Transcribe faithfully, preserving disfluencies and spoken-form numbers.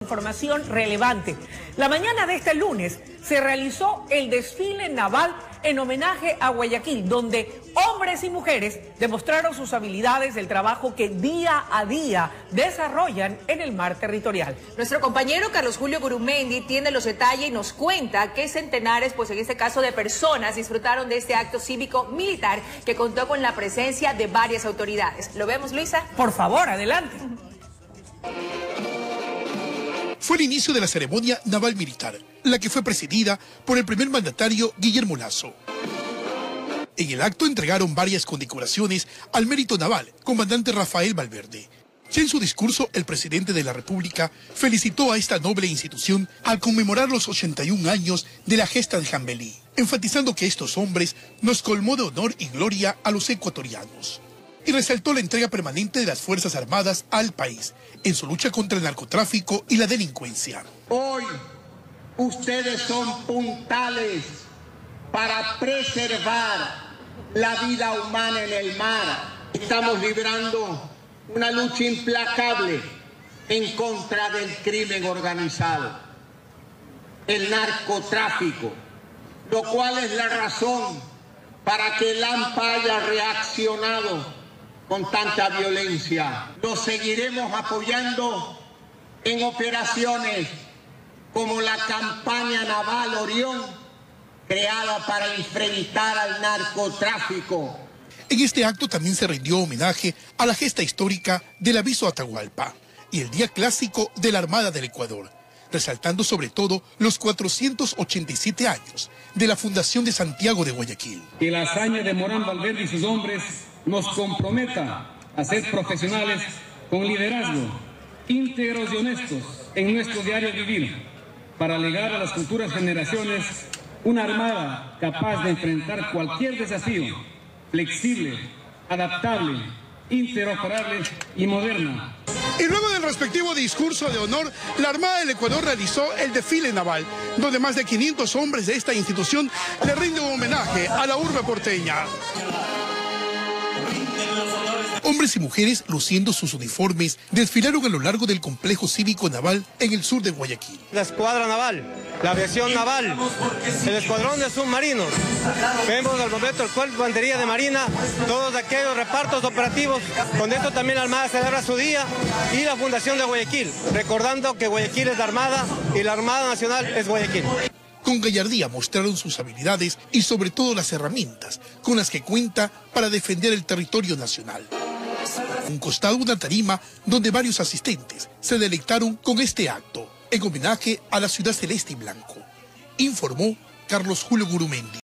Información relevante. La mañana de este lunes se realizó el desfile naval en homenaje a Guayaquil, donde hombres y mujeres demostraron sus habilidades del trabajo que día a día desarrollan en el mar territorial. Nuestro compañero Carlos Julio Gurumendi tiene los detalles y nos cuenta que centenares, pues en este caso de personas, disfrutaron de este acto cívico militar que contó con la presencia de varias autoridades. ¿Lo vemos, Luisa? Por favor, adelante. Fue el inicio de la ceremonia naval militar, la que fue presidida por el primer mandatario Guillermo Lasso. En el acto entregaron varias condecoraciones al mérito naval, comandante Rafael Valverde. Y en su discurso, el presidente de la República felicitó a esta noble institución al conmemorar los ochenta y un años de la gesta de Jambelí, enfatizando que estos hombres nos colmó de honor y gloria a los ecuatorianos. Y resaltó la entrega permanente de las Fuerzas Armadas al país en su lucha contra el narcotráfico y la delincuencia. Hoy ustedes son puntales para preservar la vida humana en el mar. Estamos librando una lucha implacable en contra del crimen organizado, el narcotráfico, lo cual es la razón para que el AMPA haya reaccionado con tanta violencia. Lo seguiremos apoyando en operaciones como la campaña naval Orión, creada para enfrentar al narcotráfico. En este acto también se rindió homenaje a la gesta histórica del aviso Atahualpa y el Día Clásico de la Armada del Ecuador, resaltando sobre todo los cuatrocientos ochenta y siete años de la fundación de Santiago de Guayaquil. Que la hazaña de Morán Valverde y sus hombres nos comprometa a ser profesionales con liderazgo, íntegros y honestos en nuestro diario vivir, para legar a las futuras generaciones una armada capaz de enfrentar cualquier desafío, flexible, adaptable, interoperable y moderna. Y luego del respectivo discurso de honor, la Armada del Ecuador realizó el desfile naval, donde más de quinientos hombres de esta institución le rinden homenaje a la urbe porteña. Hombres y mujeres, luciendo sus uniformes, desfilaron a lo largo del complejo cívico naval en el sur de Guayaquil. La escuadra naval, la aviación naval, el escuadrón de submarinos. Vemos al momento el cuerpo de bandería de marina, todos aquellos repartos operativos. Con esto también la Armada celebra su día y la fundación de Guayaquil, recordando que Guayaquil es la Armada y la Armada Nacional es Guayaquil. Con gallardía mostraron sus habilidades y sobre todo las herramientas con las que cuenta para defender el territorio nacional. Un costado una tarima donde varios asistentes se deleitaron con este acto en homenaje a la ciudad celeste y blanco, informó Carlos Julio Gurumendi.